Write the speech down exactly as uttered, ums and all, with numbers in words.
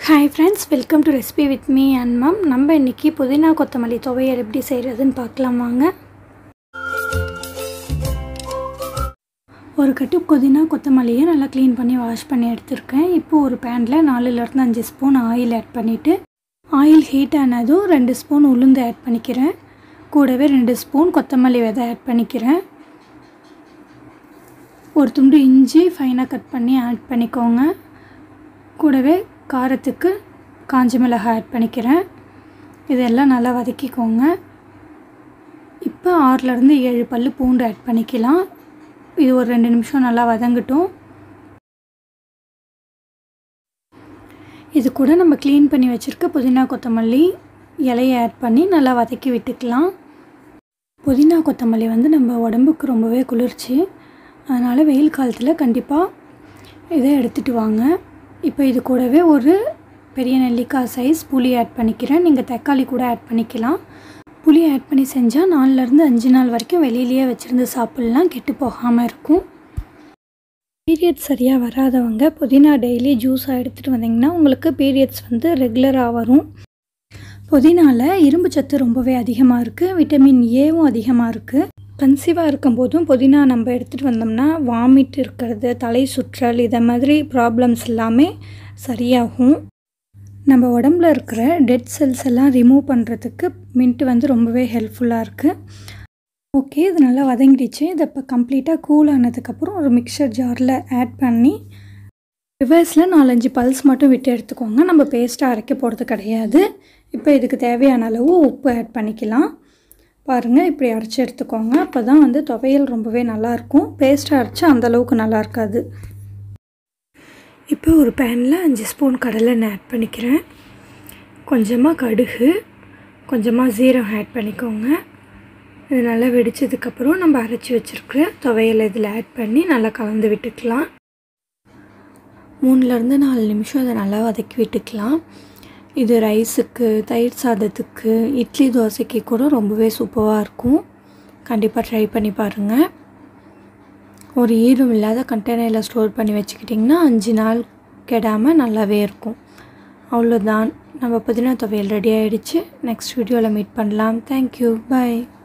Hi friends, welcome to recipe with me and mom. நம்ம இன்னைக்கு புதினா கொத்தமல்லி துவையல் எப்படி செய்யறதுன்னு பார்க்கலாம் வாங்க. ஒரு கட்டு புதினா கொத்தமல்லியை நல்லா க்ளீன் பண்ணி வாஷ் பண்ணி எடுத்துர்க்கேன். இப்போ ஒரு panல நாலு ல இருந்து அஞ்சு ஸ்பூன் ஆயில் ஆட் பண்ணிட்டு ஆயில் ஹீட் ஆனதும் ரெண்டு ஸ்பூன் உளுந்து ஆட் பண்ணிக்கிறேன். கூடவே ரெண்டு ஸ்பூன் கொத்தமல்லி விதை ஆட் பண்ணிக்கிறேன். ஒரு துண்டு இஞ்சி ஃபைனா கட் பண்ணி ஆட் பண்ணிக்கோங்க. கூடவே காரத்துக்கு காஞ்ச மிளகாய் ஆட் பண்ணிக்கிறேன். இதெல்லாம் நல்லா வதக்கிக்கோங்க. இப்போ ஆறு ல இருந்து ஏழு பல்லு பூண்டு ஆட் பண்ணிக்கலாம். இது ஒரு ரெண்டு நிமிஷம் நல்லா வதங்கட்டும். இது கூட நம்ம க்ளீன் பண்ணி வச்சிருக்க புதினா கொத்தமல்லி இலையை ஆட் பண்ணி நல்லா வதக்கி விட்டுக்கலாம். புதினா கொத்தமல்லி வந்து நம்ம உடம்புக்கு ரொம்பவே குளிர்ச்சி. அதனால் வெயில் காலத்தில் கண்டிப்பாக இதை எடுத்துகிட்டு வாங்க. இப்போ இது கூடவே ஒரு பெரிய நெல்லிக்காய் சைஸ் புளி ஆட் பண்ணிக்கிறேன். நீங்கள் தக்காளி கூட ஆட் பண்ணிக்கலாம். புளி ஆட் பண்ணி செஞ்சால் நாலுலேருந்து அஞ்சு நாள் வரைக்கும் வெளியிலேயே வச்சுருந்து சாப்பிட்லாம், கெட்டு போகாமல் இருக்கும். பீரியட்ஸ் சரியாக வராதவங்க புதினா டெய்லி ஜூஸாக எடுத்துகிட்டு வந்தீங்கன்னா உங்களுக்கு பீரியட்ஸ் வந்து ரெகுலராக வரும். புதினாவில் இரும்பு சத்து ரொம்பவே அதிகமாக இருக்குது. விட்டமின் ஏவும் அதிகமாக இருக்குது. கன்சீவாக இருக்கும்போதும் புதினா நம்ம எடுத்துகிட்டு வந்தோம்னா வாமிட் இருக்கிறது, தலை சுற்றல், இதை மாதிரி ப்ராப்ளம்ஸ் எல்லாமே சரியாகும். நம்ம உடம்புல இருக்கிற டெட் செல்ஸ் எல்லாம் ரிமூவ் பண்ணுறதுக்கு மின்ட் வந்து ரொம்பவே ஹெல்ப்ஃபுல்லாக இருக்குது. ஓகே, இது நல்லா வதங்கிடுச்சு. இதை இப்போ கம்ப்ளீட்டாக கூல் ஆனதுக்கப்புறம் ஒரு மிக்சர் ஜாரில் ஆட் பண்ணி ரிவர்ஸில் நாலஞ்சு பல்ஸ் மட்டும் விட்டு எடுத்துக்கோங்க. நம்ம பேஸ்ட்டாக அரைக்க போகிறது கிடையாது. இப்போ இதுக்கு தேவையான அளவு உப்பு ஆட் பண்ணிக்கலாம். பாருங்கள், இப்படி அரைச்சி எடுத்துக்கோங்க. அப்போ தான் வந்து துவையல் ரொம்பவே நல்லாயிருக்கும். பேஸ்ட்டாக அரைச்சா அந்தளவுக்கு நல்லா இருக்காது. இப்போ ஒரு பேனில் அஞ்சு ஸ்பூன் கடலெண்ணெய் ஆட் பண்ணிக்கிறேன். கொஞ்சமாக கடுகு, கொஞ்சமாக ஜீரகம் ஆட் பண்ணிக்கோங்க. இது நல்லா வெடித்ததுக்கப்புறம் நம்ம அரைச்சி வச்சுருக்கிற துவையல் இதில் ஆட் பண்ணி நல்லா கலந்து விட்டுக்கலாம். மூணுலேருந்து நாலு நிமிஷம் இதை நல்லா வதக்கி விட்டுக்கலாம். இது ரைஸுக்கு, தயிர் சாதத்துக்கு, இட்லி தோசைக்கு கூட ரொம்பவே சூப்பராக இருக்கும். கண்டிப்பாக ட்ரை பண்ணி பாருங்கள். ஒரு ஈரம் இல்லாத கண்டெய்னரில் ஸ்டோர் பண்ணி வச்சுக்கிட்டிங்கன்னா அஞ்சு நாள் கெடாமல் நல்லாவே இருக்கும். அவ்வளோதான், நம்ம புதினா துவையல் ரெடி ஆகிடுச்சு. நெக்ஸ்ட் வீடியோவில் மீட் பண்ணலாம். தேங்க்யூ, பாய்.